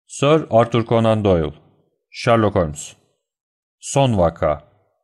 Sir Arthur Conan Doyle, Sherlock Holmes. Son vaka.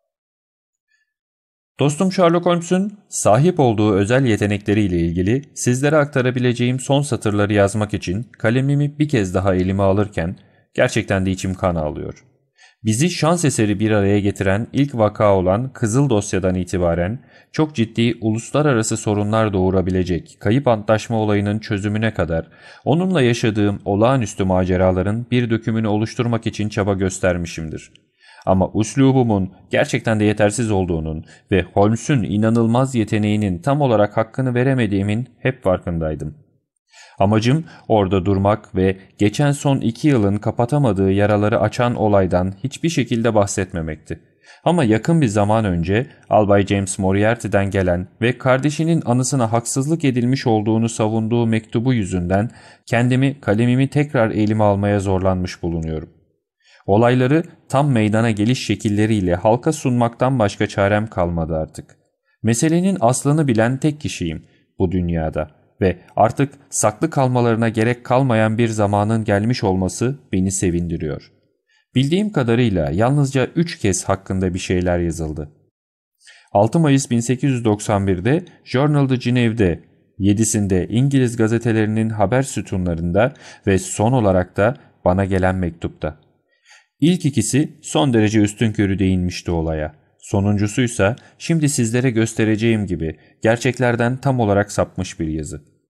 Dostum Sherlock Holmes'un sahip olduğu özel yetenekleriyle ilgili sizlere aktarabileceğim son satırları yazmak için kalemimi bir kez daha elime alırken gerçekten de içim kan ağlıyor. Bizi şans eseri bir araya getiren ilk vaka olan Kızıl Dosya'dan itibaren çok ciddi uluslararası sorunlar doğurabilecek kayıp antlaşma olayının çözümüne kadar onunla yaşadığım olağanüstü maceraların bir dökümünü oluşturmak için çaba göstermişimdir. Ama uslubumun gerçekten de yetersiz olduğunun ve Holmes'un inanılmaz yeteneğinin tam olarak hakkını veremediğimin hep farkındaydım. Amacım orada durmak ve geçen son 2 yılın kapatamadığı yaraları açan olaydan hiçbir şekilde bahsetmemekti. Ama yakın bir zaman önce Albay James Moriarty'den gelen ve kardeşinin anısına haksızlık edilmiş olduğunu savunduğu mektubu yüzünden kalemimi tekrar elime almaya zorlanmış bulunuyorum. Olayları tam meydana geliş şekilleriyle halka sunmaktan başka çarem kalmadı artık. Meselenin aslını bilen tek kişiyim bu dünyada ve artık saklı kalmalarına gerek kalmayan bir zamanın gelmiş olması beni sevindiriyor. Bildiğim kadarıyla yalnızca 3 kez hakkında bir şeyler yazıldı. 6 Mayıs 1891'de Journal de Genève'de, 7'sinde İngiliz gazetelerinin haber sütunlarında ve son olarak da bana gelen mektupta. İlk ikisi son derece üstünkörü değinmişti olaya. Sonuncusuysa şimdi sizlere göstereceğim gibi gerçeklerden tam olarak sapmış bir yazı.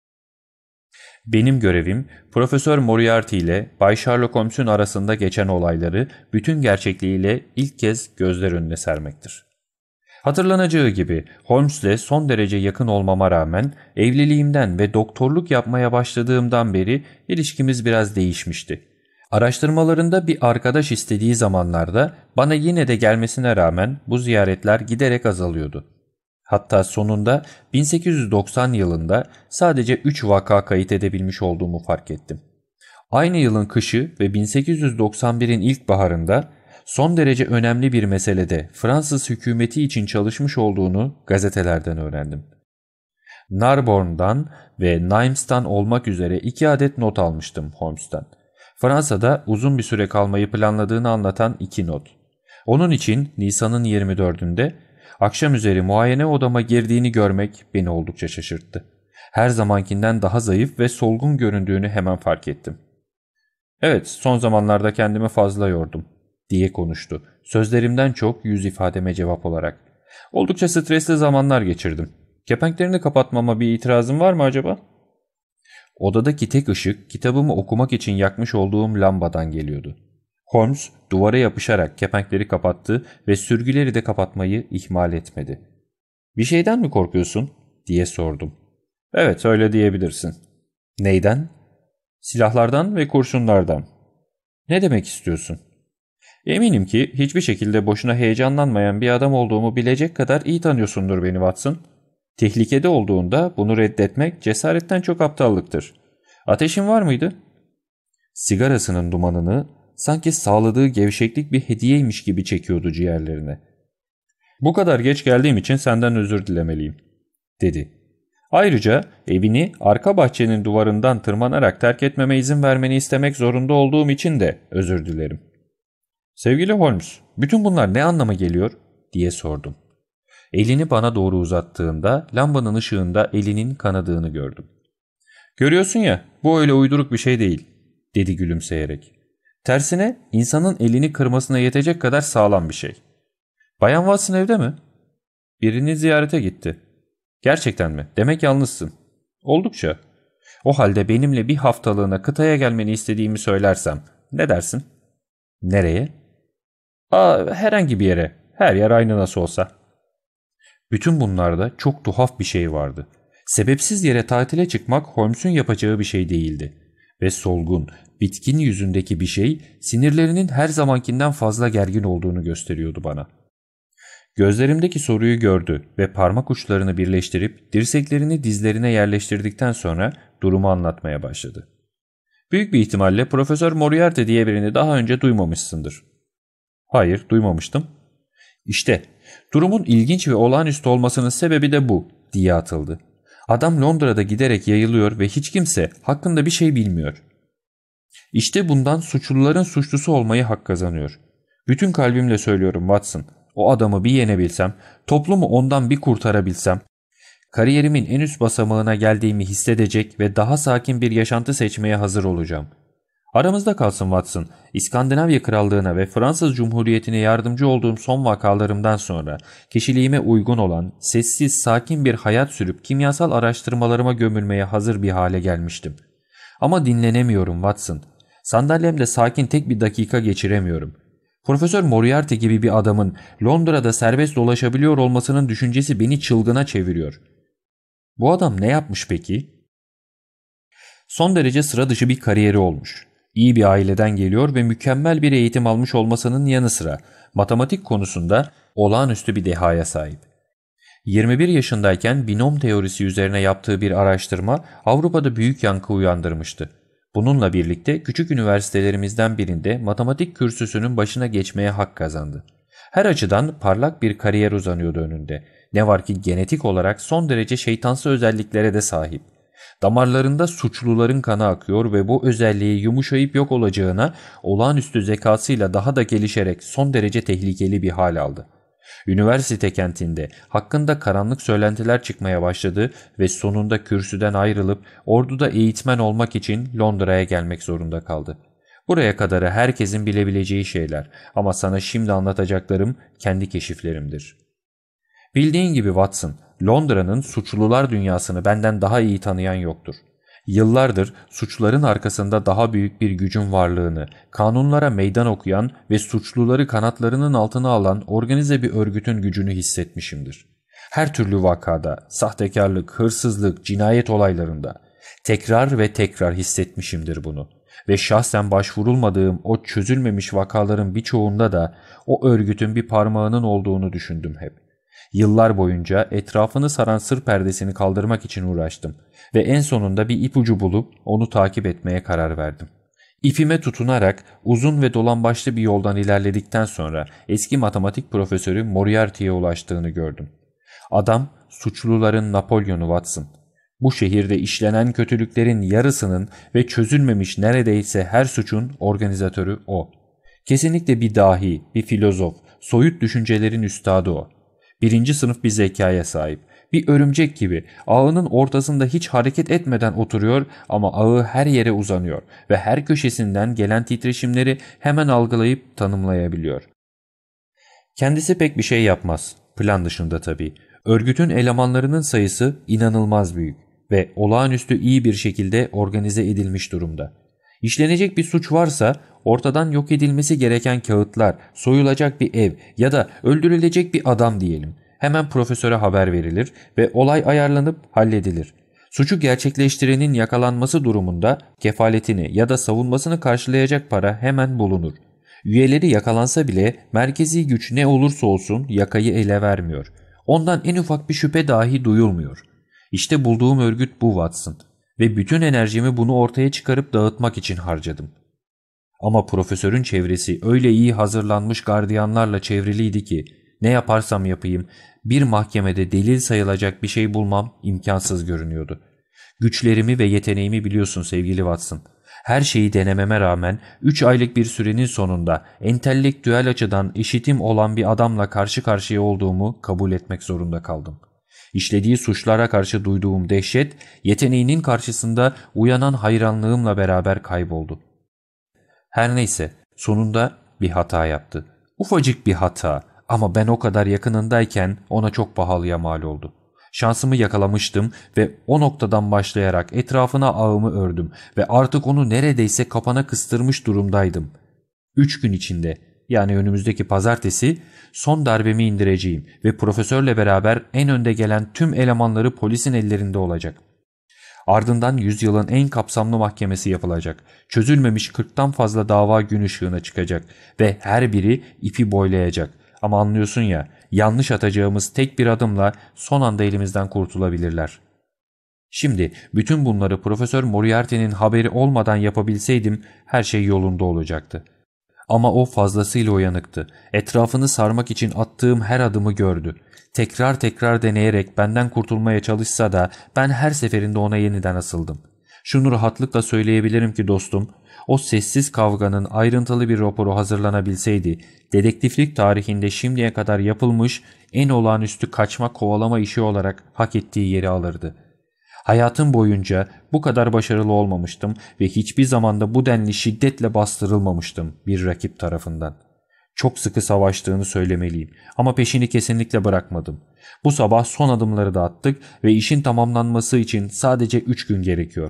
Benim görevim Profesör Moriarty ile Bay Sherlock Holmes'un arasında geçen olayları bütün gerçekliğiyle ilk kez gözler önüne sermektir. Hatırlanacağı gibi Holmes'le son derece yakın olmama rağmen evliliğimden ve doktorluk yapmaya başladığımdan beri ilişkimiz biraz değişmişti. Araştırmalarında bir arkadaş istediği zamanlarda bana yine de gelmesine rağmen bu ziyaretler giderek azalıyordu. Hatta sonunda 1890 yılında sadece 3 vaka kayıt edebilmiş olduğumu fark ettim. Aynı yılın kışı ve 1891'in ilkbaharında son derece önemli bir meselede Fransız hükümeti için çalışmış olduğunu gazetelerden öğrendim. Narbonne'dan ve Nimes'tan olmak üzere 2 adet not almıştım Holmes'tan. Fransa'da uzun bir süre kalmayı planladığını anlatan 2 not. Onun için Nisan'ın 24'ünde akşam üzeri muayene odama girdiğini görmek beni oldukça şaşırttı. Her zamankinden daha zayıf ve solgun göründüğünü hemen fark ettim. "Evet, son zamanlarda kendimi fazla yordum," diye konuştu. Sözlerimden çok yüz ifademe cevap olarak. "Oldukça stresli zamanlar geçirdim. Kepenklerini kapatmama bir itirazın var mı acaba?" Odadaki tek ışık kitabımı okumak için yakmış olduğum lambadan geliyordu. Holmes duvara yapışarak kepenkleri kapattı ve sürgüleri de kapatmayı ihmal etmedi. "Bir şeyden mi korkuyorsun?" diye sordum. "Evet, öyle diyebilirsin." "Neyden?" "Silahlardan ve kurşunlardan." "Ne demek istiyorsun?" "Eminim ki hiçbir şekilde boşuna heyecanlanmayan bir adam olduğumu bilecek kadar iyi tanıyorsundur beni Watson. Tehlikede olduğunda bunu reddetmek cesaretten çok aptallıktır. Ateşin var mıydı?" Sigarasının dumanını sanki sağladığı gevşeklik bir hediyeymiş gibi çekiyordu ciğerlerine. "Bu kadar geç geldiğim için senden özür dilemeliyim," dedi. "Ayrıca evini arka bahçenin duvarından tırmanarak terk etmeme izin vermeni istemek zorunda olduğum için de özür dilerim." "Sevgili Holmes, bütün bunlar ne anlama geliyor?" diye sordum. Elini bana doğru uzattığında lambanın ışığında elinin kanadığını gördüm. "Görüyorsun ya, bu öyle uyduruk bir şey değil," dedi gülümseyerek. "Tersine insanın elini kırmasına yetecek kadar sağlam bir şey." "Bayan Watson evde mi?" "Birini ziyarete gitti." "Gerçekten mi? Demek yalnızsın." "Oldukça." "O halde benimle bir haftalığına kıtaya gelmeni istediğimi söylersem ne dersin?" "Nereye?" Herhangi bir yere. Her yer aynı nasıl olsa." Bütün bunlarda çok tuhaf bir şey vardı. Sebepsiz yere tatile çıkmak Holmes'un yapacağı bir şey değildi. Ve solgun, bitkin yüzündeki bir şey sinirlerinin her zamankinden fazla gergin olduğunu gösteriyordu bana. Gözlerimdeki soruyu gördü ve parmak uçlarını birleştirip dirseklerini dizlerine yerleştirdikten sonra durumu anlatmaya başladı. "Büyük bir ihtimalle Profesör Moriarty diye birini daha önce duymamışsındır." "Hayır, duymamıştım." "İşte durumun ilginç ve olağanüstü olmasının sebebi de bu," diye atıldı. "Adam Londra'da giderek yayılıyor ve hiç kimse hakkında bir şey bilmiyor." İşte bundan suçluların suçlusu olmayı hak kazanıyor. Bütün kalbimle söylüyorum Watson. O adamı bir yenebilsem, toplumu ondan bir kurtarabilsem, kariyerimin en üst basamağına geldiğimi hissedecek ve daha sakin bir yaşantı seçmeye hazır olacağım. Aramızda kalsın Watson, İskandinavya Krallığı'na ve Fransız Cumhuriyeti'ne yardımcı olduğum son vakalarımdan sonra kişiliğime uygun olan, sessiz, sakin bir hayat sürüp kimyasal araştırmalarıma gömülmeye hazır bir hale gelmiştim. Ama dinlenemiyorum Watson. Sandalyemde sakin tek bir dakika geçiremiyorum. Profesör Moriarty gibi bir adamın Londra'da serbest dolaşabiliyor olmasının düşüncesi beni çılgına çeviriyor. Bu adam ne yapmış peki? Son derece sıra dışı bir kariyeri olmuş. İyi bir aileden geliyor ve mükemmel bir eğitim almış olmasının yanı sıra matematik konusunda olağanüstü bir dehaya sahip. 21 yaşındayken binom teorisi üzerine yaptığı bir araştırma Avrupa'da büyük yankı uyandırmıştı. Bununla birlikte küçük üniversitelerimizden birinde matematik kürsüsünün başına geçmeye hak kazandı. Her açıdan parlak bir kariyer uzanıyordu önünde. Ne var ki genetik olarak son derece şeytansı özelliklere de sahip. Damarlarında suçluların kanı akıyor ve bu özelliği yumuşayıp yok olacağına olağanüstü zekasıyla daha da gelişerek son derece tehlikeli bir hal aldı. Üniversite kentinde hakkında karanlık söylentiler çıkmaya başladı ve sonunda kürsüden ayrılıp orduda eğitmen olmak için Londra'ya gelmek zorunda kaldı. Buraya kadarı herkesin bilebileceği şeyler ama sana şimdi anlatacaklarım kendi keşiflerimdir. Bildiğin gibi Watson, Londra'nın suçlular dünyasını benden daha iyi tanıyan yoktur. Yıllardır suçların arkasında daha büyük bir gücün varlığını, kanunlara meydan okuyan ve suçluları kanatlarının altına alan organize bir örgütün gücünü hissetmişimdir. Her türlü vakada, sahtekarlık, hırsızlık, cinayet olaylarında tekrar ve tekrar hissetmişimdir bunu. Ve şahsen başvurulmadığım o çözülmemiş vakaların birçoğunda da o örgütün bir parmağının olduğunu düşündüm hep. Yıllar boyunca etrafını saran sır perdesini kaldırmak için uğraştım ve en sonunda bir ipucu bulup onu takip etmeye karar verdim. İpime tutunarak uzun ve dolambaçlı bir yoldan ilerledikten sonra eski matematik profesörü Moriarty'ye ulaştığını gördüm. Adam suçluların Napolyon'u Watson. Bu şehirde işlenen kötülüklerin yarısının ve çözülmemiş neredeyse her suçun organizatörü o. Kesinlikle bir dahi, bir filozof, soyut düşüncelerin üstadı o. Birinci sınıf bir zekaya sahip. Bir örümcek gibi ağının ortasında hiç hareket etmeden oturuyor ama ağı her yere uzanıyor ve her köşesinden gelen titreşimleri hemen algılayıp tanımlayabiliyor. Kendisi pek bir şey yapmaz. Plan dışında tabii. Örgütün elemanlarının sayısı inanılmaz büyük ve olağanüstü iyi bir şekilde organize edilmiş durumda. İşlenecek bir suç varsa ortadan yok edilmesi gereken kağıtlar, soyulacak bir ev ya da öldürülecek bir adam diyelim. Hemen profesöre haber verilir ve olay ayarlanıp halledilir. Suçu gerçekleştirenin yakalanması durumunda kefaletini ya da savunmasını karşılayacak para hemen bulunur. Üyeleri yakalansa bile merkezi güç ne olursa olsun yakayı ele vermiyor. Ondan en ufak bir şüphe dahi duyulmuyor. İşte bulduğum örgüt bu Watson. Ve bütün enerjimi bunu ortaya çıkarıp dağıtmak için harcadım. Ama profesörün çevresi öyle iyi hazırlanmış gardiyanlarla çevriliydi ki ne yaparsam yapayım bir mahkemede delil sayılacak bir şey bulmam imkansız görünüyordu. Güçlerimi ve yeteneğimi biliyorsun sevgili Watson. Her şeyi denememe rağmen 3 aylık bir sürenin sonunda entelektüel açıdan eşitim olan bir adamla karşı karşıya olduğumu kabul etmek zorunda kaldım. İşlediği suçlara karşı duyduğum dehşet, yeteneğinin karşısında uyanan hayranlığımla beraber kayboldu. Her neyse, sonunda bir hata yaptı. Ufacık bir hata ama ben o kadar yakınındayken ona çok pahalıya mal oldu. Şansımı yakalamıştım ve o noktadan başlayarak etrafına ağımı ördüm ve artık onu neredeyse kapana kıstırmış durumdaydım. 3 gün içinde, yani önümüzdeki pazartesi, son darbemi indireceğim ve profesörle beraber en önde gelen tüm elemanları polisin ellerinde olacak. Ardından yüzyılın en kapsamlı mahkemesi yapılacak. Çözülmemiş 40'tan fazla dava gün ışığına çıkacak ve her biri ipi boylayacak. Ama anlıyorsun ya, yanlış atacağımız tek bir adımla son anda elimizden kurtulabilirler. Şimdi bütün bunları Profesör Moriarty'nin haberi olmadan yapabilseydim her şey yolunda olacaktı. Ama o fazlasıyla uyanıktı. Etrafını sarmak için attığım her adımı gördü. Tekrar tekrar deneyerek benden kurtulmaya çalışsa da ben her seferinde ona yeniden asıldım. Şunu rahatlıkla söyleyebilirim ki dostum, o sessiz kavganın ayrıntılı bir raporu hazırlanabilseydi, dedektiflik tarihinde şimdiye kadar yapılmış en olağanüstü kaçma kovalama işi olarak hak ettiği yeri alırdı. Hayatım boyunca bu kadar başarılı olmamıştım ve hiçbir zamanda bu denli şiddetle bastırılmamıştım bir rakip tarafından. Çok sıkı savaştığını söylemeliyim ama peşini kesinlikle bırakmadım. Bu sabah son adımları da attık ve işin tamamlanması için sadece 3 gün gerekiyor.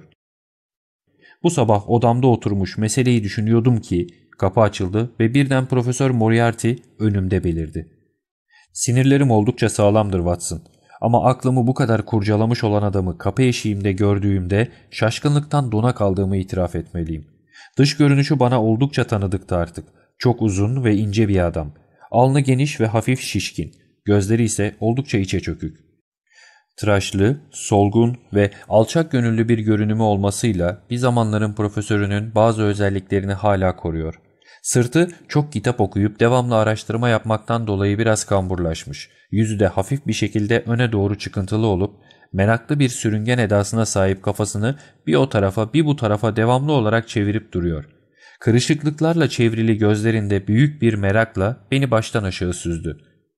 Bu sabah odamda oturmuş meseleyi düşünüyordum ki kapı açıldı ve birden Profesör Moriarty önümde belirdi. Sinirlerim oldukça sağlamdır Watson. Ama aklımı bu kadar kurcalamış olan adamı kapı eşiğimde gördüğümde şaşkınlıktan dona kaldığımı itiraf etmeliyim. Dış görünüşü bana oldukça tanıdıktı artık. Çok uzun ve ince bir adam. Alnı geniş ve hafif şişkin. Gözleri ise oldukça içe çökük. Tıraşlı, solgun ve alçak gönüllü bir görünümü olmasıyla bir zamanların profesörünün bazı özelliklerini hala koruyor. Sırtı çok kitap okuyup devamlı araştırma yapmaktan dolayı biraz kamburlaşmış. Yüzü de hafif bir şekilde öne doğru çıkıntılı olup meraklı bir sürüngen edasına sahip kafasını bir o tarafa bir bu tarafa devamlı olarak çevirip duruyor. Kırışıklıklarla çevrili gözlerinde büyük bir merakla beni baştan aşağı süzdü.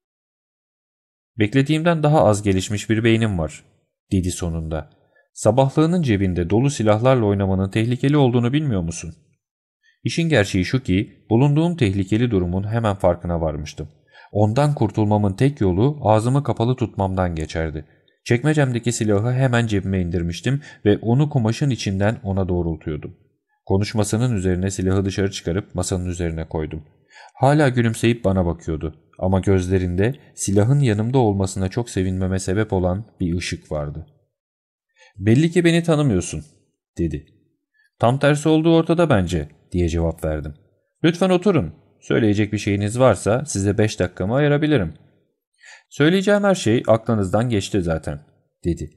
"Beklediğimden daha az gelişmiş bir beynim var," dedi sonunda. "Sabahlığının cebinde dolu silahlarla oynamanın tehlikeli olduğunu bilmiyor musun?" İşin gerçeği şu ki bulunduğum tehlikeli durumun hemen farkına varmıştım. Ondan kurtulmamın tek yolu ağzımı kapalı tutmamdan geçerdi. Çekmecemdeki silahı hemen cebime indirmiştim ve onu kumaşın içinden ona doğrultuyordum. Konuşmasının üzerine silahı dışarı çıkarıp masanın üzerine koydum. Hala gülümseyip bana bakıyordu ama gözlerinde silahın yanımda olmasına çok sevinmeme sebep olan bir ışık vardı. "Belli ki beni tanımıyorsun," dedi. "Tam tersi olduğu ortada bence," diye cevap verdim. "Lütfen oturun. Söyleyecek bir şeyiniz varsa size 5 dakikamı ayırabilirim." "Söyleyeceğim her şey aklınızdan geçti zaten," dedi.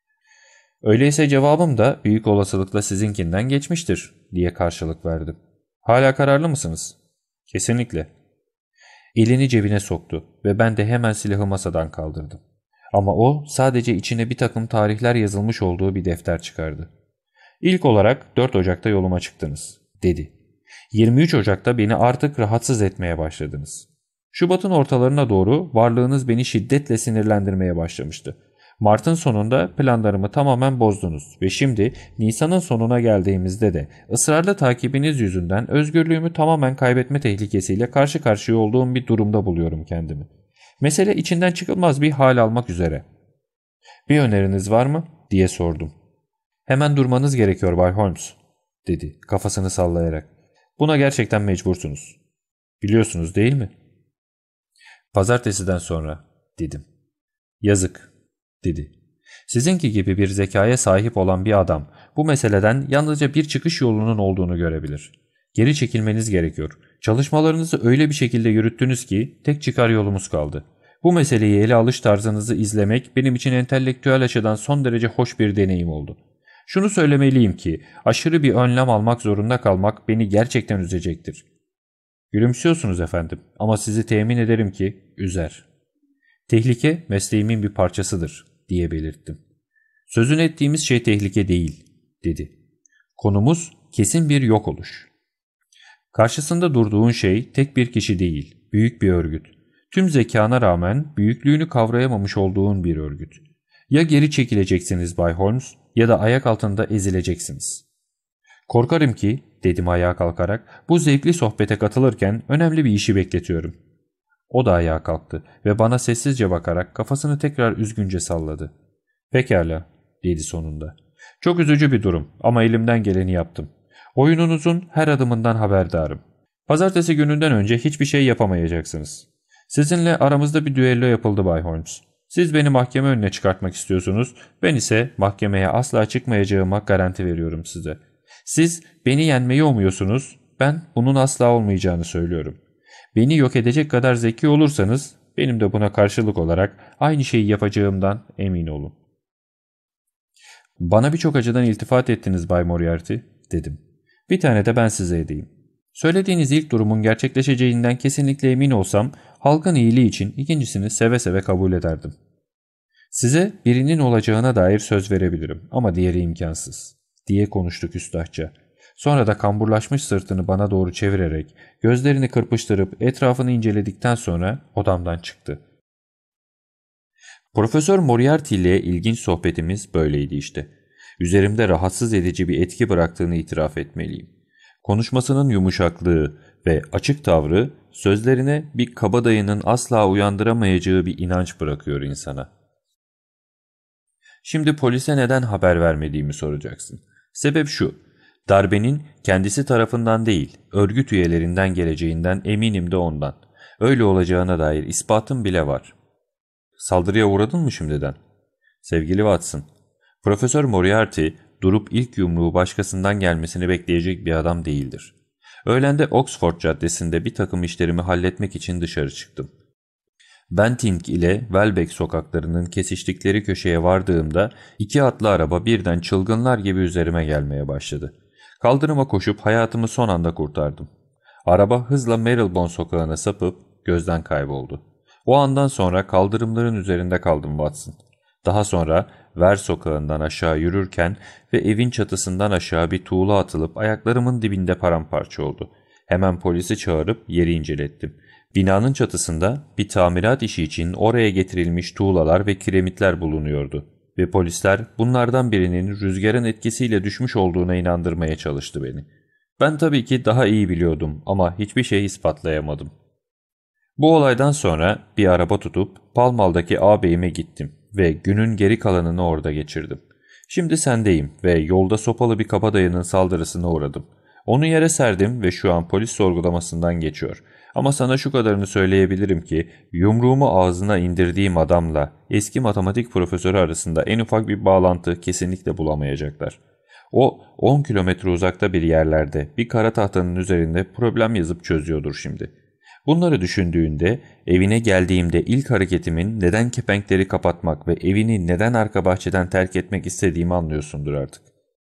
"Öyleyse cevabım da büyük olasılıkla sizinkinden geçmiştir," diye karşılık verdim. "Hala kararlı mısınız?" "Kesinlikle." Elini cebine soktu ve ben de hemen silahı masadan kaldırdım. Ama o sadece içine bir takım tarihler yazılmış olduğu bir defter çıkardı. "İlk olarak 4 Ocak'ta yoluma çıktınız," dedi. 23 Ocak'ta beni artık rahatsız etmeye başladınız. Şubat'ın ortalarına doğru varlığınız beni şiddetle sinirlendirmeye başlamıştı. Mart'ın sonunda planlarımı tamamen bozdunuz ve şimdi Nisan'ın sonuna geldiğimizde de ısrarlı takibiniz yüzünden özgürlüğümü tamamen kaybetme tehlikesiyle karşı karşıya olduğum bir durumda buluyorum kendimi. Mesele içinden çıkılmaz bir hal almak üzere. "Bir öneriniz var mı?" diye sordum. "Hemen durmanız gerekiyor Bay Holmes," dedi kafasını sallayarak. "Buna gerçekten mecbursunuz. Biliyorsunuz değil mi?" "Pazartesiden sonra," dedim. "Yazık," dedi. "Sizinki gibi bir zekaya sahip olan bir adam bu meseleden yalnızca bir çıkış yolunun olduğunu görebilir. Geri çekilmeniz gerekiyor. Çalışmalarınızı öyle bir şekilde yürüttünüz ki tek çıkar yolumuz kaldı. Bu meseleyi ele alış tarzınızı izlemek benim için entelektüel açıdan son derece hoş bir deneyim oldu. Şunu söylemeliyim ki aşırı bir önlem almak zorunda kalmak beni gerçekten üzecektir." "Gülümsüyorsunuz efendim ama sizi temin ederim ki üzer." "Tehlike mesleğimin bir parçasıdır," diye belirttim. "Sözünü ettiğimiz şey tehlike değil," dedi. "Konumuz kesin bir yok oluş. Karşısında durduğun şey tek bir kişi değil, büyük bir örgüt. Tüm zekana rağmen büyüklüğünü kavrayamamış olduğun bir örgüt. Ya geri çekileceksiniz Bay Holmes ya da ayak altında ezileceksiniz." "Korkarım ki," dedim ayağa kalkarak, "bu zevkli sohbete katılırken önemli bir işi bekletiyorum." O da ayağa kalktı ve bana sessizce bakarak kafasını tekrar üzgünce salladı. "Pekala," dedi sonunda. "Çok üzücü bir durum ama elimden geleni yaptım. Oyununuzun her adımından haberdarım. Pazartesi gününden önce hiçbir şey yapamayacaksınız. Sizinle aramızda bir düello yapıldı Bay Holmes. Siz beni mahkeme önüne çıkartmak istiyorsunuz, ben ise mahkemeye asla çıkmayacağıma garanti veriyorum size. Siz beni yenmeyi umuyorsunuz, ben bunun asla olmayacağını söylüyorum. Beni yok edecek kadar zeki olursanız benim de buna karşılık olarak aynı şeyi yapacağımdan emin olun." "Bana birçok açıdan iltifat ettiniz Bay Moriarty," dedim. "Bir tane de ben size edeyim. Söylediğiniz ilk durumun gerçekleşeceğinden kesinlikle emin olsam halkın iyiliği için ikincisini seve seve kabul ederdim. Size birinin olacağına dair söz verebilirim ama diğeri imkansız," diye konuştu küstahça. Sonra da kamburlaşmış sırtını bana doğru çevirerek gözlerini kırpıştırıp etrafını inceledikten sonra odamdan çıktı. Profesör Moriarty ile ilginç sohbetimiz böyleydi işte. Üzerimde rahatsız edici bir etki bıraktığını itiraf etmeliyim. Konuşmasının yumuşaklığı ve açık tavrı sözlerine bir kabadayının asla uyandıramayacağı bir inanç bırakıyor insana. Şimdi polise neden haber vermediğimi soracaksın. Sebep şu: darbenin kendisi tarafından değil, örgüt üyelerinden geleceğinden eminim de ondan. Öyle olacağına dair ispatım bile var. Saldırıya uğradın mı şimdiden? Sevgili Watson, Profesör Moriarty durup ilk yumruğu başkasından gelmesini bekleyecek bir adam değildir. Öğlende Oxford Caddesi'nde bir takım işlerimi halletmek için dışarı çıktım. Bentinck ile Welbeck sokaklarının kesiştikleri köşeye vardığımda iki atlı araba birden çılgınlar gibi üzerime gelmeye başladı. Kaldırıma koşup hayatımı son anda kurtardım. Araba hızla Marylebone sokağına sapıp gözden kayboldu. O andan sonra kaldırımların üzerinde kaldım Watson. Daha sonra Ver sokağından aşağı yürürken ve evin çatısından aşağı bir tuğla atılıp ayaklarımın dibinde paramparça oldu. Hemen polisi çağırıp yeri incelettim. Binanın çatısında bir tamirat işi için oraya getirilmiş tuğlalar ve kiremitler bulunuyordu ve polisler bunlardan birinin rüzgarın etkisiyle düşmüş olduğuna inandırmaya çalıştı beni. Ben tabii ki daha iyi biliyordum ama hiçbir şey ispatlayamadım. Bu olaydan sonra bir araba tutup Pall Mall'daki ağabeyime gittim ve günün geri kalanını orada geçirdim. Şimdi sendeyim ve yolda sopalı bir kabadayının saldırısına uğradım. Onu yere serdim ve şu an polis sorgulamasından geçiyor. Ama sana şu kadarını söyleyebilirim ki yumruğumu ağzına indirdiğim adamla eski matematik profesörü arasında en ufak bir bağlantı kesinlikle bulamayacaklar. O 10 kilometre uzakta bir yerlerde bir kara tahtanın üzerinde problem yazıp çözüyordur şimdi. Bunları düşündüğünde evine geldiğimde ilk hareketimin neden kepenkleri kapatmak ve evini neden arka bahçeden terk etmek istediğimi anlıyorsundur artık.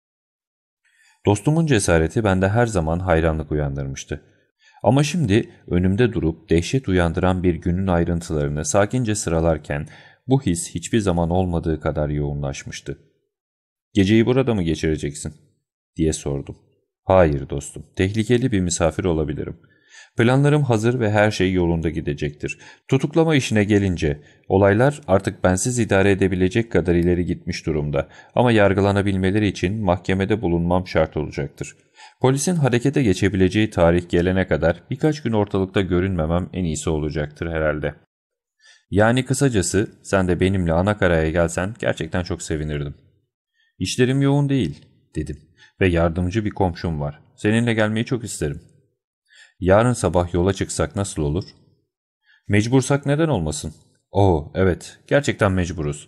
Dostumun cesareti bende her zaman hayranlık uyandırmıştı. Ama şimdi önümde durup dehşet uyandıran bir günün ayrıntılarını sakince sıralarken bu his hiçbir zaman olmadığı kadar yoğunlaşmıştı. "Geceyi burada mı geçireceksin?" diye sordum. "Hayır dostum, tehlikeli bir misafir olabilirim. Planlarım hazır ve her şey yolunda gidecektir. Tutuklama işine gelince olaylar artık bensiz idare edebilecek kadar ileri gitmiş durumda ama yargılanabilmeleri için mahkemede bulunmam şart olacaktır. Polisin harekete geçebileceği tarih gelene kadar birkaç gün ortalıkta görünmemem en iyisi olacaktır herhalde. Yani kısacası sen de benimle Anakara'ya gelsen gerçekten çok sevinirdim." "İşlerim yoğun değil," dedim ve yardımcı bir komşum var. "Seninle gelmeyi çok isterim." "Yarın sabah yola çıksak nasıl olur?" "Mecbursak neden olmasın?" "Oo, evet, gerçekten mecburuz."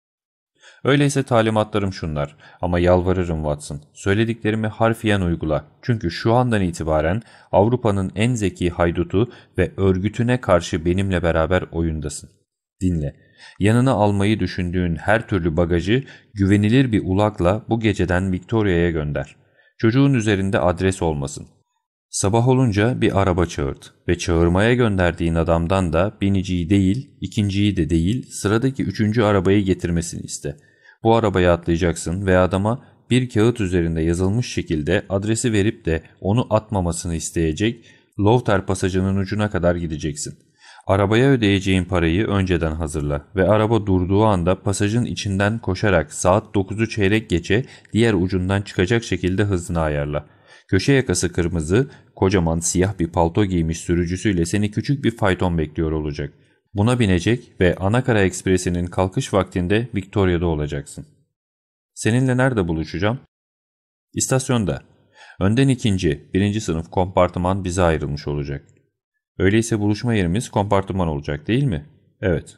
"Öyleyse talimatlarım şunlar ama yalvarırım Watson. Söylediklerimi harfiyen uygula. Çünkü şu andan itibaren Avrupa'nın en zeki haydutu ve örgütüne karşı benimle beraber oyundasın. Dinle. Yanına almayı düşündüğün her türlü bagajı güvenilir bir ulakla bu geceden Victoria'ya gönder. Çocuğun üzerinde adres olmasın. Sabah olunca bir araba çağırt ve çağırmaya gönderdiğin adamdan da biniciyi değil, ikinciyi de değil, sıradaki üçüncü arabayı getirmesini iste. Bu arabaya atlayacaksın ve adama bir kağıt üzerinde yazılmış şekilde adresi verip de onu atmamasını isteyecek, Lowther pasajının ucuna kadar gideceksin. Arabaya ödeyeceğin parayı önceden hazırla ve araba durduğu anda pasajın içinden koşarak saat 9'u çeyrek geçe diğer ucundan çıkacak şekilde hızını ayarla. Köşe yakası kırmızı, kocaman siyah bir palto giymiş sürücüsüyle seni küçük bir fayton bekliyor olacak. Buna binecek ve Anakara Ekspresi'nin kalkış vaktinde Victoria'da olacaksın. Seninle nerede buluşacağım? İstasyonda. Önden birinci sınıf kompartıman bize ayrılmış olacak. Öyleyse buluşma yerimiz kompartıman olacak değil mi? Evet.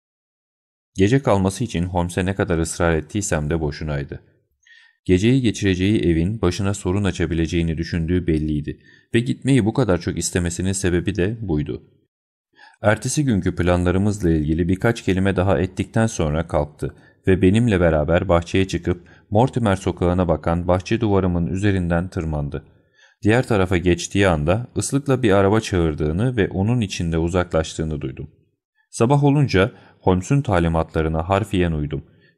Gece kalması için Holmes'e ne kadar ısrar ettiysem de boşunaydı. Geceyi geçireceği evin başına sorun açabileceğini düşündüğü belliydi ve gitmeyi bu kadar çok istemesinin sebebi de buydu. Ertesi günkü planlarımızla ilgili birkaç kelime daha ettikten sonra kalktı ve benimle beraber bahçeye çıkıp Mortimer sokağına bakan bahçe duvarımın üzerinden tırmandı. Diğer tarafa geçtiği anda ıslıkla bir araba çağırdığını ve onun içinde uzaklaştığını duydum. Sabah olunca Holmes'un talimatlarına harfiyen uydum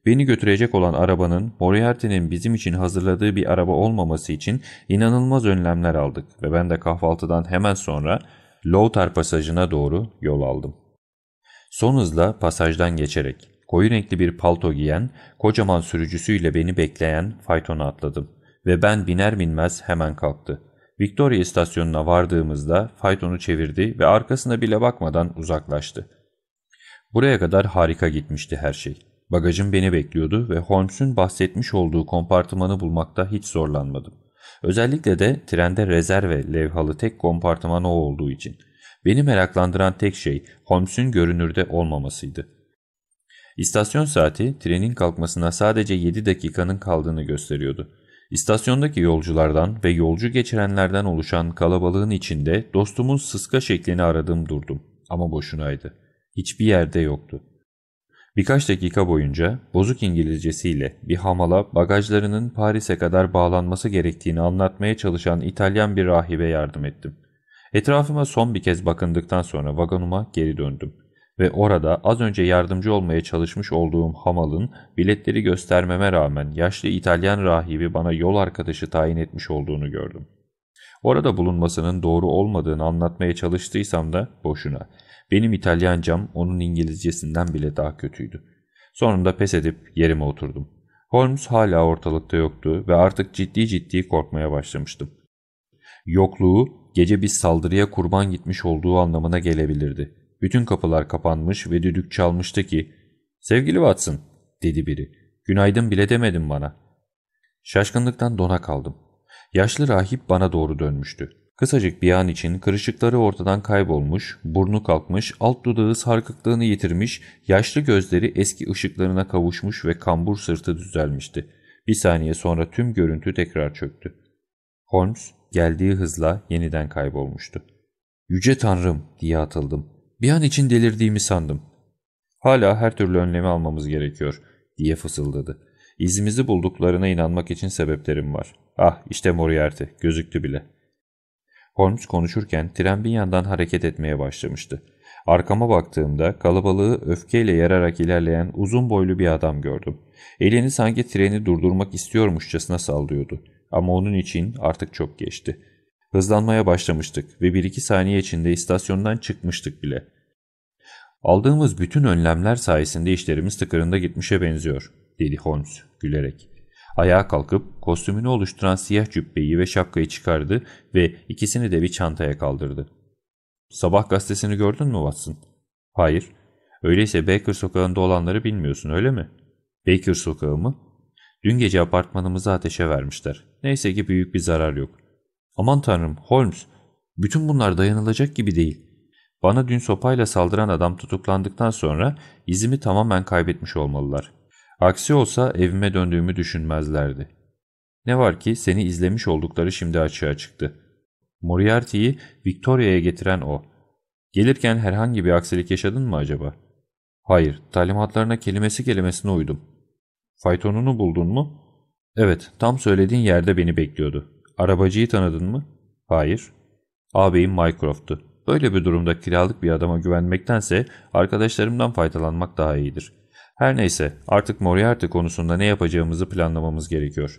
Beni götürecek olan arabanın Moriarty'nin bizim için hazırladığı bir araba olmaması için inanılmaz önlemler aldık ve ben de kahvaltıdan hemen sonra Lowtar pasajına doğru yol aldım. Son hızla pasajdan geçerek koyu renkli bir palto giyen, kocaman sürücüsüyle beni bekleyen faytona atladım ve ben biner binmez hemen kalktı. Victoria istasyonuna vardığımızda faytonu çevirdi ve arkasına bile bakmadan uzaklaştı. Buraya kadar harika gitmişti her şey. Bagajım beni bekliyordu ve Holmes'un bahsetmiş olduğu kompartımanı bulmakta hiç zorlanmadım. Özellikle de trende rezerve levhalı tek kompartıman o olduğu için. Beni meraklandıran tek şey Holmes'un görünürde olmamasıydı. İstasyon saati trenin kalkmasına sadece 7 dakikanın kaldığını gösteriyordu. İstasyondaki yolculardan ve yolcu geçirenlerden oluşan kalabalığın içinde dostumun sıska şeklini aradım durdum. Ama boşunaydı. Hiçbir yerde yoktu. Birkaç dakika boyunca bozuk İngilizcesiyle bir hamala bagajlarının Paris'e kadar bağlanması gerektiğini anlatmaya çalışan İtalyan bir rahibe yardım ettim. Etrafıma son bir kez bakındıktan sonra vagonuma geri döndüm ve orada az önce yardımcı olmaya çalışmış olduğum hamalın biletleri göstermeme rağmen yaşlı İtalyan rahibi bana yol arkadaşı tayin etmiş olduğunu gördüm. Orada bulunmasının doğru olmadığını anlatmaya çalıştıysam da boşuna. Benim İtalyancam onun İngilizcesinden bile daha kötüydü. Sonunda pes edip yerime oturdum. Holmes hala ortalıkta yoktu ve artık ciddi ciddi korkmaya başlamıştım. Yokluğu gece bir saldırıya kurban gitmiş olduğu anlamına gelebilirdi. Bütün kapılar kapanmış ve düdük çalmıştı ki ''Sevgili Watson'' dedi biri. ''Günaydın bile demedin bana.'' Şaşkınlıktan dona kaldım. Yaşlı rahip bana doğru dönmüştü. Kısacık bir an için kırışıkları ortadan kaybolmuş, burnu kalkmış, alt dudağı sarkıklığını yitirmiş, yaşlı gözleri eski ışıklarına kavuşmuş ve kambur sırtı düzelmişti. Bir saniye sonra tüm görüntü tekrar çöktü. Holmes geldiği hızla yeniden kaybolmuştu. ''Yüce Tanrım!'' diye atıldım. Bir an için delirdiğimi sandım. ''Hala her türlü önlemi almamız gerekiyor.'' diye fısıldadı. ''İzimizi bulduklarına inanmak için sebeplerim var. Ah işte Moriarty, gözüktü bile.'' Holmes konuşurken tren bir yandan hareket etmeye başlamıştı. Arkama baktığımda kalabalığı öfkeyle yararak ilerleyen uzun boylu bir adam gördüm. Elini sanki treni durdurmak istiyormuşçasına sallıyordu. Ama onun için artık çok geçti. Hızlanmaya başlamıştık ve 1-2 saniye içinde istasyondan çıkmıştık bile. ''Aldığımız bütün önlemler sayesinde işlerimiz tıkırında gitmişe benziyor.'' dedi Holmes gülerek. Ayağa kalkıp kostümünü oluşturan siyah cübbeyi ve şapkayı çıkardı ve ikisini de bir çantaya kaldırdı. ''Sabah gazetesini gördün mü Watson?'' ''Hayır. Öyleyse Baker Sokağı'nda olanları bilmiyorsun öyle mi?'' ''Baker Sokağı mı?'' ''Dün gece apartmanımızı ateşe vermişler. Neyse ki büyük bir zarar yok.'' ''Aman tanrım Holmes, bütün bunlar dayanılacak gibi değil. Bana dün sopayla saldıran adam tutuklandıktan sonra izimi tamamen kaybetmiş olmalılar. Aksi olsa evime döndüğümü düşünmezlerdi. Ne var ki seni izlemiş oldukları şimdi açığa çıktı. Moriarty'yi Victoria'ya getiren o. Gelirken herhangi bir aksilik yaşadın mı acaba?'' ''Hayır, talimatlarına kelimesi kelimesine uydum.'' ''Faytonunu buldun mu?'' ''Evet, tam söylediğin yerde beni bekliyordu.'' ''Arabacıyı tanıdın mı?'' ''Hayır.'' ''Ağabeyim Mycroft'tu. Böyle bir durumda kiralık bir adama güvenmektense arkadaşlarımdan faydalanmak daha iyidir. Her neyse artık Moriarty konusunda ne yapacağımızı planlamamız gerekiyor.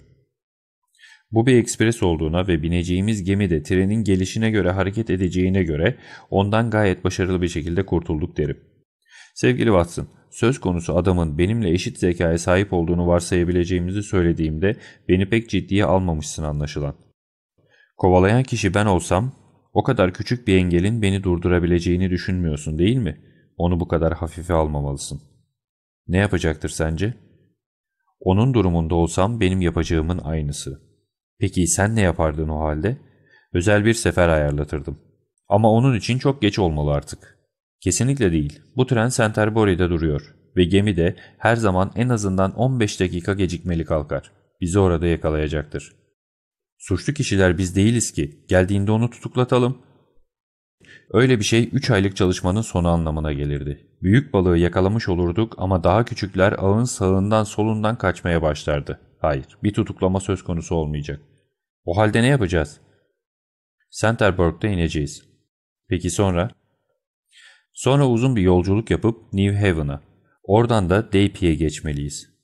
Bu bir ekspres olduğuna ve bineceğimiz gemi de trenin gelişine göre hareket edeceğine göre ondan gayet başarılı bir şekilde kurtulduk derim. Sevgili Watson, söz konusu adamın benimle eşit zekaya sahip olduğunu varsayabileceğimizi söylediğimde beni pek ciddiye almamışsın anlaşılan. Kovalayan kişi ben olsam o kadar küçük bir engelin beni durdurabileceğini düşünmüyorsun değil mi? Onu bu kadar hafife almamalısın. Ne yapacaktır sence? Onun durumunda olsam benim yapacağımın aynısı. Peki sen ne yapardın o halde? Özel bir sefer ayarlatırdım. Ama onun için çok geç olmalı artık. Kesinlikle değil. Bu tren Canterbury'de duruyor ve gemi de her zaman en azından 15 dakika gecikmeli kalkar. Bizi orada yakalayacaktır. Suçlu kişiler biz değiliz ki. Geldiğinde onu tutuklatalım. Öyle bir şey 3 aylık çalışmanın sonu anlamına gelirdi. Büyük balığı yakalamış olurduk ama daha küçükler ağın sağından solundan kaçmaya başlardı. Hayır, bir tutuklama söz konusu olmayacak. O halde ne yapacağız? Centerburg'da ineceğiz. Peki sonra? Sonra uzun bir yolculuk yapıp New Haven'a. Oradan da Dieppe geçmeliyiz.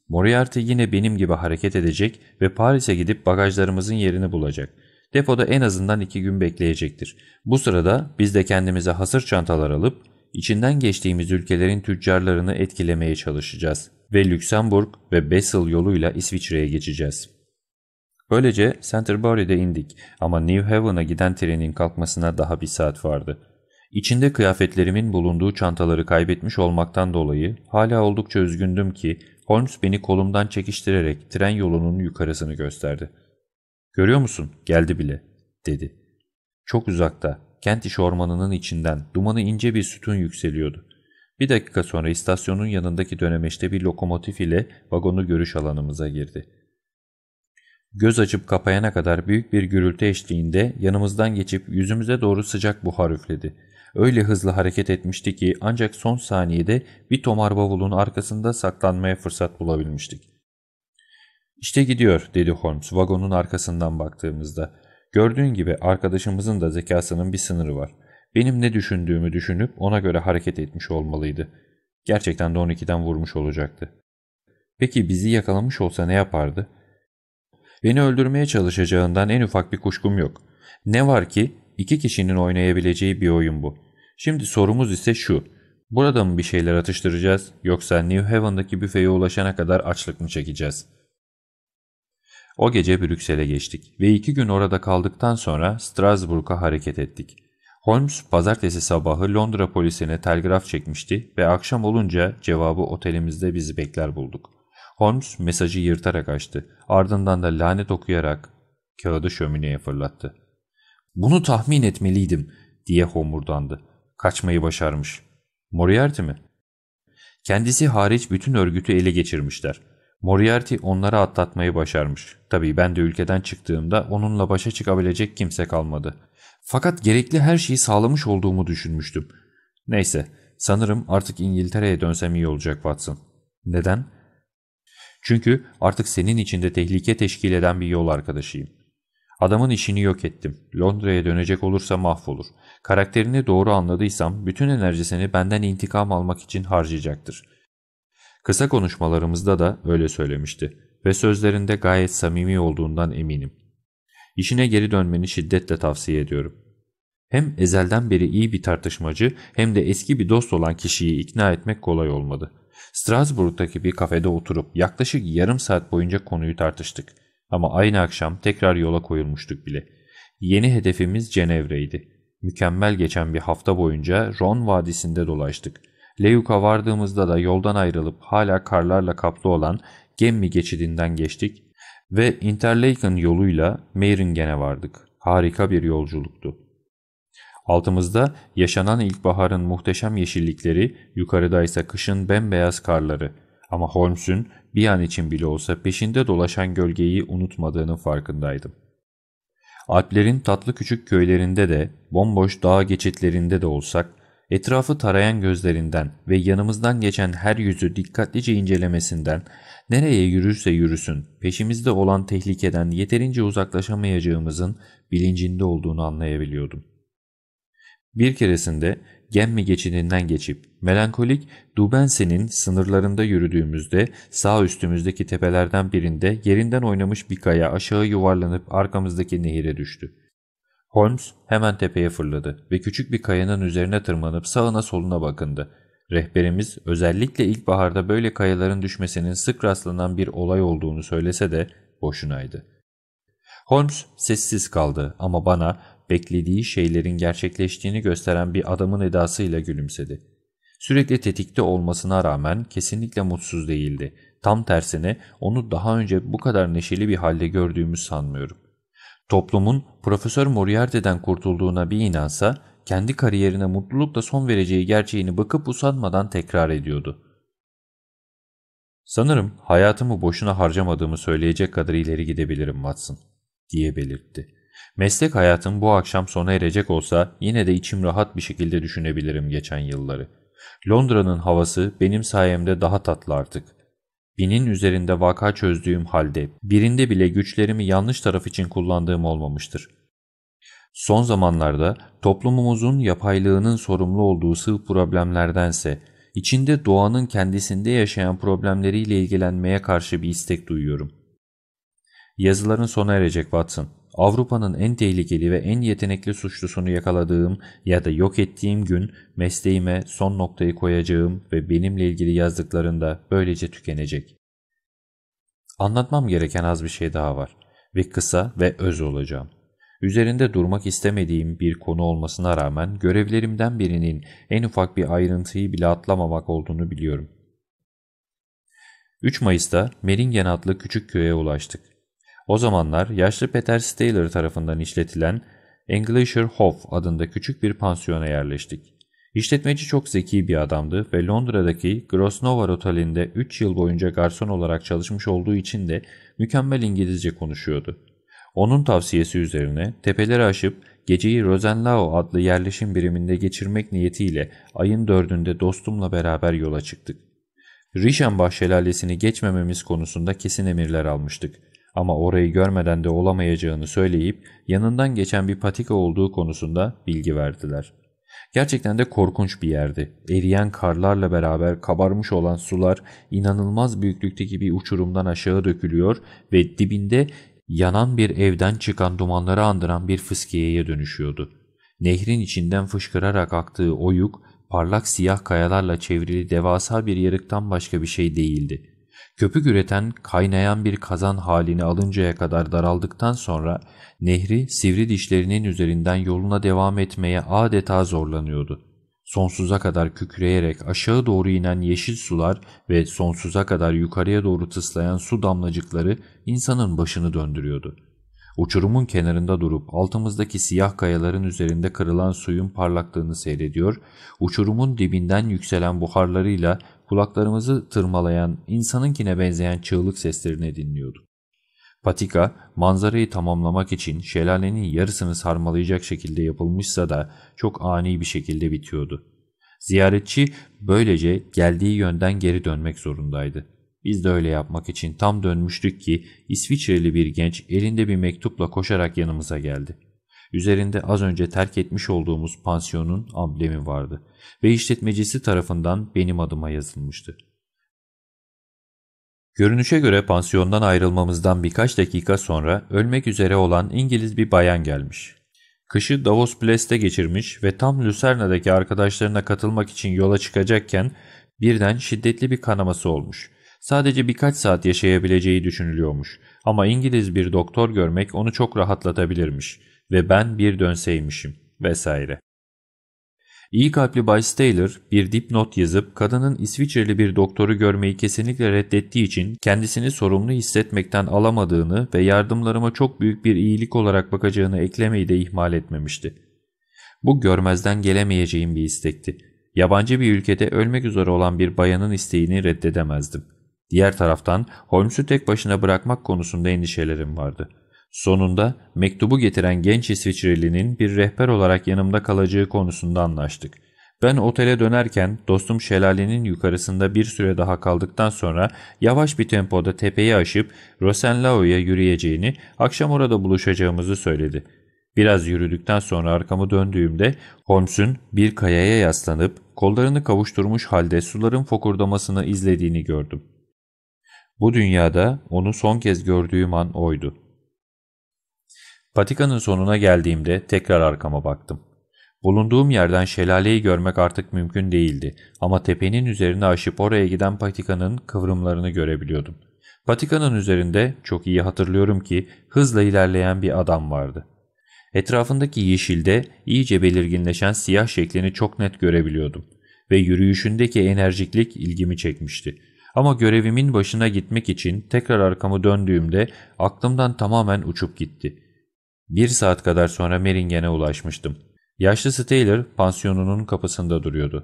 Moriarty yine benim gibi hareket edecek ve Paris'e gidip bagajlarımızın yerini bulacak. Depoda en azından 2 gün bekleyecektir. Bu sırada biz de kendimize hasır çantalar alıp içinden geçtiğimiz ülkelerin tüccarlarını etkilemeye çalışacağız ve Lüksemburg ve Basel yoluyla İsviçre'ye geçeceğiz. Böylece Canterbury'de indik ama New Haven'a giden trenin kalkmasına daha bir saat vardı. İçinde kıyafetlerimin bulunduğu çantaları kaybetmiş olmaktan dolayı hala oldukça üzgündüm ki Holmes beni kolumdan çekiştirerek tren yolunun yukarısını gösterdi. "Görüyor musun? Geldi bile," dedi. Çok uzakta, Kentish ormanının içinden dumanı ince bir sütun yükseliyordu. Bir dakika sonra istasyonun yanındaki dönemeçte bir lokomotif ile vagonu görüş alanımıza girdi. Göz açıp kapayana kadar büyük bir gürültü eşliğinde yanımızdan geçip yüzümüze doğru sıcak buhar üfledi. Öyle hızlı hareket etmişti ki ancak son saniyede bir tomar bavulun arkasında saklanmaya fırsat bulabilmiştik. "İşte gidiyor," dedi Holmes vagonun arkasından baktığımızda. "Gördüğün gibi arkadaşımızın da zekasının bir sınırı var. Benim ne düşündüğümü düşünüp ona göre hareket etmiş olmalıydı. Gerçekten de 12'den vurmuş olacaktı. Peki bizi yakalamış olsa ne yapardı? Beni öldürmeye çalışacağından en ufak bir kuşkum yok. Ne var ki 2 kişinin oynayabileceği bir oyun bu. Şimdi sorumuz ise şu: burada mı bir şeyler atıştıracağız yoksa New Haven'daki büfeye ulaşana kadar açlık mı çekeceğiz?" O gece Brüksel'e geçtik ve 2 gün orada kaldıktan sonra Strasbourg'a hareket ettik. Holmes pazartesi sabahı Londra polisine telgraf çekmişti ve akşam olunca cevabı otelimizde bizi bekler bulduk. Holmes mesajı yırtarak açtı. Ardından da lanet okuyarak kağıdı şömineye fırlattı. "Bunu tahmin etmeliydim," diye homurdandı. "Kaçmayı başarmış." "Moriarty mi?" "Kendisi hariç bütün örgütü ele geçirmişler. Moriarty onları atlatmayı başarmış. Tabii ben de ülkeden çıktığımda onunla başa çıkabilecek kimse kalmadı. Fakat gerekli her şeyi sağlamış olduğumu düşünmüştüm. Neyse, sanırım artık İngiltere'ye dönsem iyi olacak Watson." "Neden?" "Çünkü artık senin için de tehlike teşkil eden bir yol arkadaşıyım. Adamın işini yok ettim. Londra'ya dönecek olursa mahvolur. Karakterini doğru anladıysam bütün enerjisini benden intikam almak için harcayacaktır." Kısa konuşmalarımızda da öyle söylemişti ve sözlerinde gayet samimi olduğundan eminim. İşine geri dönmeni şiddetle tavsiye ediyorum. Hem ezelden beri iyi bir tartışmacı hem de eski bir dost olan kişiyi ikna etmek kolay olmadı. Strasbourg'daki bir kafede oturup yaklaşık yarım saat boyunca konuyu tartıştık. Ama aynı akşam tekrar yola koyulmuştuk bile. Yeni hedefimiz Cenevre'ydi. Mükemmel geçen bir hafta boyunca Ron Vadisi'nde dolaştık. Leyuk'a vardığımızda da yoldan ayrılıp hala karlarla kaplı olan Gemmi geçidinden geçtik ve Interlaken yoluyla Meiringen'e vardık. Harika bir yolculuktu. Altımızda yaşanan ilkbaharın muhteşem yeşillikleri, yukarıda ise kışın bembeyaz karları. Ama Holmes'un bir an için bile olsa peşinde dolaşan gölgeyi unutmadığının farkındaydım. Alplerin tatlı küçük köylerinde de, bomboş dağ geçitlerinde de olsak, etrafı tarayan gözlerinden ve yanımızdan geçen her yüzü dikkatlice incelemesinden, nereye yürürse yürüsün, peşimizde olan tehlikeden yeterince uzaklaşamayacağımızın bilincinde olduğunu anlayabiliyordum. Bir keresinde Gemmi geçidinden geçip melankolik Dubense'nin sınırlarında yürüdüğümüzde sağ üstümüzdeki tepelerden birinde yerinden oynamış bir kaya aşağı yuvarlanıp arkamızdaki nehire düştü. Holmes hemen tepeye fırladı ve küçük bir kayanın üzerine tırmanıp sağına soluna bakındı. Rehberimiz özellikle ilkbaharda böyle kayaların düşmesinin sık rastlanan bir olay olduğunu söylese de boşunaydı. Holmes sessiz kaldı ama bana beklediği şeylerin gerçekleştiğini gösteren bir adamın edasıyla gülümsedi. Sürekli tetikte olmasına rağmen kesinlikle mutsuz değildi. Tam tersine onu daha önce bu kadar neşeli bir halde gördüğümü sanmıyorum. Toplumun Profesör Moriarty'den kurtulduğuna bir inansa, kendi kariyerine mutlulukla son vereceği gerçeğini bakıp usanmadan tekrar ediyordu. "Sanırım hayatımı boşuna harcamadığımı söyleyecek kadar ileri gidebilirim Watson," diye belirtti. "Meslek hayatım bu akşam sona erecek olsa yine de içim rahat bir şekilde düşünebilirim geçen yılları. Londra'nın havası benim sayemde daha tatlı artık. 1000'in üzerinde vaka çözdüğüm halde birinde bile güçlerimi yanlış taraf için kullandığım olmamıştır. Son zamanlarda toplumumuzun yapaylığının sorumlu olduğu sığ problemlerdense İçinde doğanın kendisinde yaşayan problemleriyle ilgilenmeye karşı bir istek duyuyorum. Yazıların sona erecek Watson. Avrupa'nın en tehlikeli ve en yetenekli suçlusunu yakaladığım ya da yok ettiğim gün mesleğime son noktayı koyacağım ve benimle ilgili yazdıkların da böylece tükenecek. Anlatmam gereken az bir şey daha var ve kısa ve öz olacağım. Üzerinde durmak istemediğim bir konu olmasına rağmen görevlerimden birinin en ufak bir ayrıntıyı bile atlamamak olduğunu biliyorum. 3 Mayıs'ta Meringen adlı küçük köye ulaştık. O zamanlar yaşlı Peter Staler tarafından işletilen Englischer Hof adında küçük bir pansiyona yerleştik. İşletmeci çok zeki bir adamdı ve Londra'daki Grosvenor Oteli'nde 3 yıl boyunca garson olarak çalışmış olduğu için de mükemmel İngilizce konuşuyordu. Onun tavsiyesi üzerine tepeleri aşıp geceyi Rosenlau adlı yerleşim biriminde geçirmek niyetiyle ayın 4'ünde dostumla beraber yola çıktık. Rişenbach şelalesini geçmememiz konusunda kesin emirler almıştık. Ama orayı görmeden de olamayacağını söyleyip yanından geçen bir patika olduğu konusunda bilgi verdiler. Gerçekten de korkunç bir yerdi. Eriyen karlarla beraber kabarmış olan sular inanılmaz büyüklükteki bir uçurumdan aşağı dökülüyor ve dibinde yanan bir evden çıkan dumanları andıran bir fıskiyeye dönüşüyordu. Nehrin içinden fışkırarak aktığı oyuk, parlak siyah kayalarla çevrili devasa bir yarıktan başka bir şey değildi. Köpük üreten, kaynayan bir kazan halini alıncaya kadar daraldıktan sonra nehri sivri dişlerinin üzerinden yoluna devam etmeye adeta zorlanıyordu. Sonsuza kadar kükreyerek aşağı doğru inen yeşil sular ve sonsuza kadar yukarıya doğru tıslayan su damlacıkları insanın başını döndürüyordu. Uçurumun kenarında durup altımızdaki siyah kayaların üzerinde kırılan suyun parlaklığını seyrediyor, uçurumun dibinden yükselen buharlarıyla kulaklarımızı tırmalayan, insanınkine benzeyen çığlık seslerini dinliyorduk. Patika, manzarayı tamamlamak için şelalenin yarısını sarmalayacak şekilde yapılmışsa da çok ani bir şekilde bitiyordu. Ziyaretçi böylece geldiği yönden geri dönmek zorundaydı. Biz de öyle yapmak için tam dönmüştük ki İsviçreli bir genç elinde bir mektupla koşarak yanımıza geldi. Üzerinde az önce terk etmiş olduğumuz pansiyonun amblemi vardı ve işletmecisi tarafından benim adıma yazılmıştı. Görünüşe göre pansiyondan ayrılmamızdan birkaç dakika sonra ölmek üzere olan İngiliz bir bayan gelmiş. Kışı Davos Ples'te geçirmiş ve tam Lüserna'daki arkadaşlarına katılmak için yola çıkacakken birden şiddetli bir kanaması olmuş. Sadece birkaç saat yaşayabileceği düşünülüyormuş ama İngiliz bir doktor görmek onu çok rahatlatabilirmiş ve ben bir dönseymişim vesaire. İyi kalpli Bay Staler bir dipnot yazıp kadının İsviçreli bir doktoru görmeyi kesinlikle reddettiği için kendisini sorumlu hissetmekten alamadığını ve yardımlarıma çok büyük bir iyilik olarak bakacağını eklemeyi de ihmal etmemişti. Bu görmezden gelemeyeceğim bir istekti. Yabancı bir ülkede ölmek üzere olan bir bayanın isteğini reddedemezdim. Diğer taraftan Holmes'u tek başına bırakmak konusunda endişelerim vardı. Sonunda mektubu getiren genç İsviçrelinin bir rehber olarak yanımda kalacağı konusunda anlaştık. Ben otele dönerken dostum şelalenin yukarısında bir süre daha kaldıktan sonra yavaş bir tempoda tepeyi aşıp Rosenlau'ya yürüyeceğini, akşam orada buluşacağımızı söyledi. Biraz yürüdükten sonra arkamı döndüğümde Holmes'un bir kayaya yaslanıp kollarını kavuşturmuş halde suların fokurdamasını izlediğini gördüm. Bu dünyada onu son kez gördüğüm an oydu. Patikanın sonuna geldiğimde tekrar arkama baktım. Bulunduğum yerden şelaleyi görmek artık mümkün değildi ama tepenin üzerine aşıp oraya giden patikanın kıvrımlarını görebiliyordum. Patikanın üzerinde çok iyi hatırlıyorum ki hızla ilerleyen bir adam vardı. Etrafındaki yeşilde iyice belirginleşen siyah şeklini çok net görebiliyordum ve yürüyüşündeki enerjiklik ilgimi çekmişti. Ama görevimin başına gitmek için tekrar arkamı döndüğümde aklımdan tamamen uçup gitti. 1 saat kadar sonra Meringen'e ulaşmıştım. Yaşlı Staler pansiyonunun kapısında duruyordu.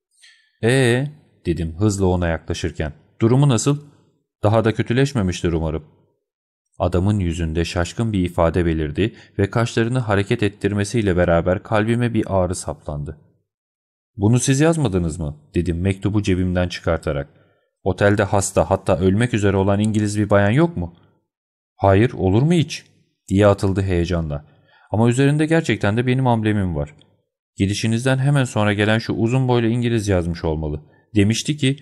Dedim hızla ona yaklaşırken. Durumu nasıl? Daha da kötüleşmemiştir umarım. Adamın yüzünde şaşkın bir ifade belirdi ve kaşlarını hareket ettirmesiyle beraber kalbime bir ağrı saplandı. Bunu siz yazmadınız mı? Dedim mektubu cebimden çıkartarak. Otelde hasta, hatta ölmek üzere olan İngiliz bir bayan yok mu? Hayır, olur mu hiç? Diye atıldı heyecanla. Ama üzerinde gerçekten de benim amblemim var. Gidişinizden hemen sonra gelen şu uzun boylu İngiliz yazmış olmalı. Demişti ki,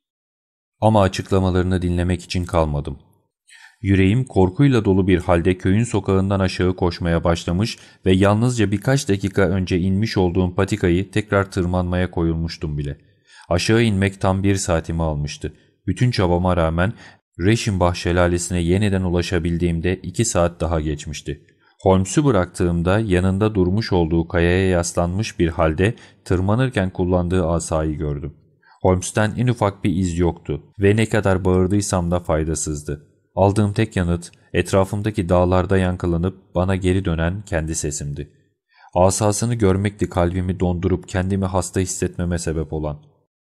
ama açıklamalarını dinlemek için kalmadım. Yüreğim korkuyla dolu bir halde köyün sokağından aşağı koşmaya başlamış ve yalnızca birkaç dakika önce inmiş olduğum patikayı tekrar tırmanmaya koyulmuştum bile. Aşağı inmek tam 1 saatimi almıştı. Bütün çabama rağmen Reşimbah şelalesine yeniden ulaşabildiğimde 2 saat daha geçmişti. Holmes'u bıraktığımda yanında durmuş olduğu kayaya yaslanmış bir halde tırmanırken kullandığı asayı gördüm. Holmes'ten en ufak bir iz yoktu ve ne kadar bağırdıysam da faydasızdı. Aldığım tek yanıt etrafımdaki dağlarda yankılanıp bana geri dönen kendi sesimdi. Asasını görmekti kalbimi dondurup kendimi hasta hissetmeme sebep olan.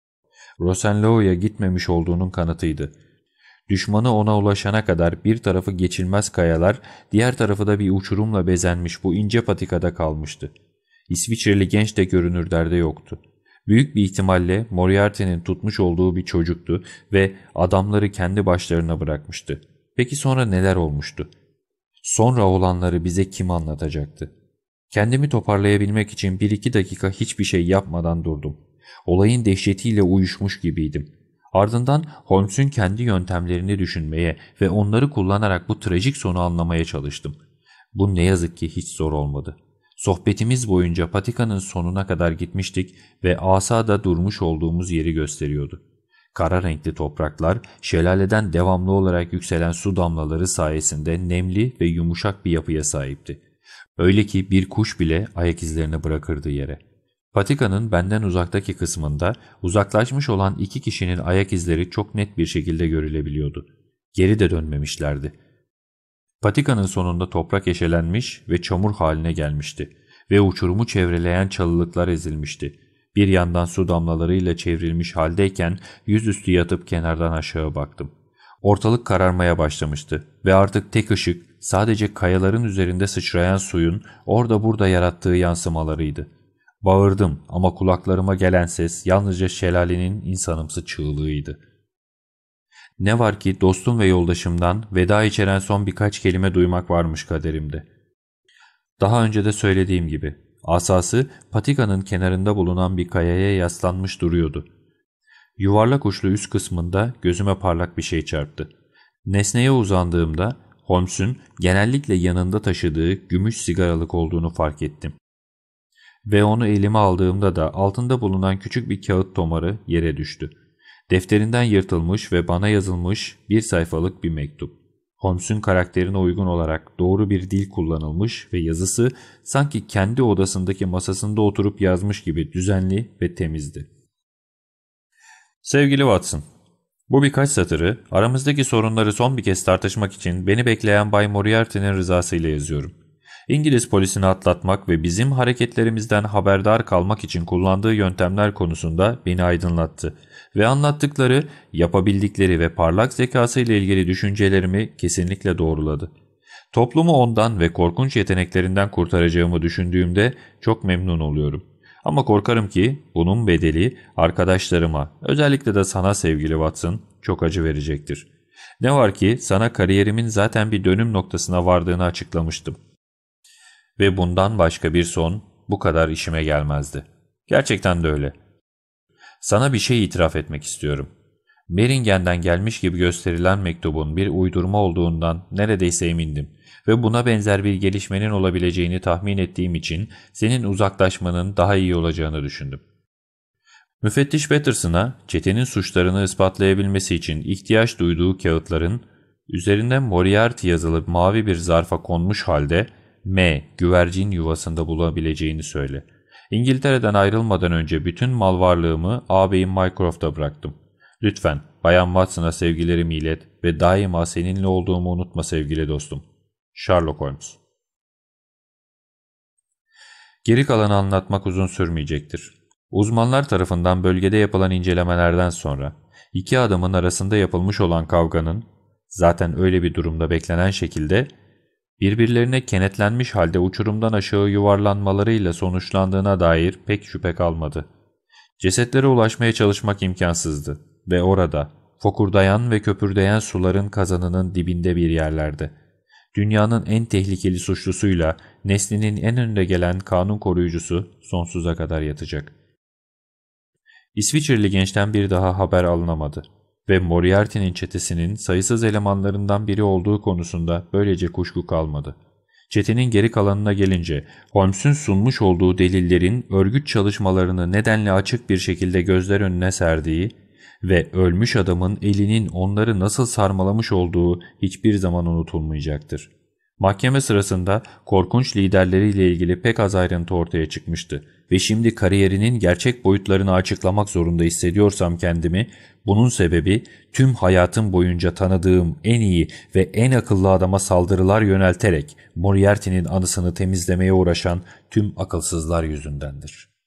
Rosenlau'ya gitmemiş olduğunun kanıtıydı. Düşmanı ona ulaşana kadar bir tarafı geçilmez kayalar, diğer tarafı da bir uçurumla bezenmiş bu ince patikada kalmıştı. İsviçreli genç de görünür derde yoktu. Büyük bir ihtimalle Moriarty'nin tutmuş olduğu bir çocuktu ve adamları kendi başlarına bırakmıştı. Peki sonra neler olmuştu? Sonra olanları bize kim anlatacaktı? Kendimi toparlayabilmek için 1-2 dakika hiçbir şey yapmadan durdum. Olayın dehşetiyle uyuşmuş gibiydim. Ardından Holmes'un kendi yöntemlerini düşünmeye ve onları kullanarak bu trajik sonu anlamaya çalıştım. Bu ne yazık ki hiç zor olmadı. Sohbetimiz boyunca patikanın sonuna kadar gitmiştik ve asada durmuş olduğumuz yeri gösteriyordu. Kara renkli topraklar, şelaleden devamlı olarak yükselen su damlaları sayesinde nemli ve yumuşak bir yapıya sahipti. Öyle ki bir kuş bile ayak izlerini bırakırdı yere. Patikanın benden uzaktaki kısmında uzaklaşmış olan 2 kişinin ayak izleri çok net bir şekilde görülebiliyordu. Geri de dönmemişlerdi. Patikanın sonunda toprak eşelenmiş ve çamur haline gelmişti ve uçurumu çevreleyen çalılıklar ezilmişti. Bir yandan su damlalarıyla çevrilmiş haldeyken yüzüstü yatıp kenardan aşağı baktım. Ortalık kararmaya başlamıştı ve artık tek ışık sadece kayaların üzerinde sıçrayan suyun orada burada yarattığı yansımalarıydı. Bağırdım ama kulaklarıma gelen ses yalnızca şelalenin insanımsı çığlığıydı. Ne var ki dostum ve yoldaşımdan veda içeren son birkaç kelime duymak varmış kaderimde. Daha önce de söylediğim gibi asası patikanın kenarında bulunan bir kayaya yaslanmış duruyordu. Yuvarlak uçlu üst kısmında gözüme parlak bir şey çarptı. Nesneye uzandığımda Holmes'un genellikle yanında taşıdığı gümüş sigaralık olduğunu fark ettim. Ve onu elime aldığımda da altında bulunan küçük bir kağıt tomarı yere düştü. Defterinden yırtılmış ve bana yazılmış 1 sayfalık bir mektup. Holmes'un karakterine uygun olarak doğru bir dil kullanılmış ve yazısı sanki kendi odasındaki masasında oturup yazmış gibi düzenli ve temizdi. Sevgili Watson, bu birkaç satırı aramızdaki sorunları son bir kez tartışmak için beni bekleyen Bay Moriarty'nin rızasıyla yazıyorum. İngiliz polisini atlatmak ve bizim hareketlerimizden haberdar kalmak için kullandığı yöntemler konusunda beni aydınlattı ve anlattıkları, yapabildikleri ve parlak zekasıyla ilgili düşüncelerimi kesinlikle doğruladı. Toplumu ondan ve korkunç yeteneklerinden kurtaracağımı düşündüğümde çok memnun oluyorum. Ama korkarım ki bunun bedeli arkadaşlarıma, özellikle de sana sevgili Watson, çok acı verecektir. Ne var ki sana kariyerimin zaten bir dönüm noktasına vardığını açıklamıştım. Ve bundan başka bir son bu kadar işime gelmezdi. Gerçekten de öyle. Sana bir şey itiraf etmek istiyorum. Beringen'den gelmiş gibi gösterilen mektubun bir uydurma olduğundan neredeyse emindim ve buna benzer bir gelişmenin olabileceğini tahmin ettiğim için senin uzaklaşmanın daha iyi olacağını düşündüm. Müfettiş Patterson'a çetenin suçlarını ispatlayabilmesi için ihtiyaç duyduğu kağıtların üzerinde Moriarty yazılı mavi bir zarfa konmuş halde güvercin yuvasında bulabileceğini söyle. İngiltere'den ayrılmadan önce bütün mal varlığımı ağabeyim Mycroft'a bıraktım. Lütfen Bayan Watson'a sevgilerimi ilet ve daima seninle olduğumu unutma sevgili dostum. Sherlock Holmes. Geri kalanı anlatmak uzun sürmeyecektir. Uzmanlar tarafından bölgede yapılan incelemelerden sonra 2 adamın arasında yapılmış olan kavganın zaten öyle bir durumda beklenen şekilde birbirlerine kenetlenmiş halde uçurumdan aşağı yuvarlanmalarıyla sonuçlandığına dair pek şüphe kalmadı. Cesetlere ulaşmaya çalışmak imkansızdı ve orada fokurdayan ve köpürdeyen suların kazanının dibinde bir yerlerde dünyanın en tehlikeli suçlusuyla neslinin en önde gelen kanun koruyucusu sonsuza kadar yatacak. İsviçreli gençten bir daha haber alınamadı ve Moriarty'nin çetesinin sayısız elemanlarından biri olduğu konusunda böylece kuşku kalmadı. Çetenin geri kalanına gelince, Holmes'un sunmuş olduğu delillerin örgüt çalışmalarını nedenle açık bir şekilde gözler önüne serdiği ve ölmüş adamın elinin onları nasıl sarmalamış olduğu hiçbir zaman unutulmayacaktır. Mahkeme sırasında korkunç liderleriyle ilgili pek az ayrıntı ortaya çıkmıştı ve şimdi kariyerinin gerçek boyutlarını açıklamak zorunda hissediyorsam kendimi, bunun sebebi tüm hayatım boyunca tanıdığım en iyi ve en akıllı adama saldırılar yönelterek Moriarty'nin anısını temizlemeye uğraşan tüm akılsızlar yüzündendir.